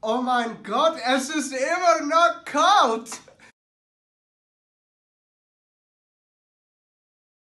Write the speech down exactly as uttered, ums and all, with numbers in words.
Oh mein Gott, es ist immer noch kalt.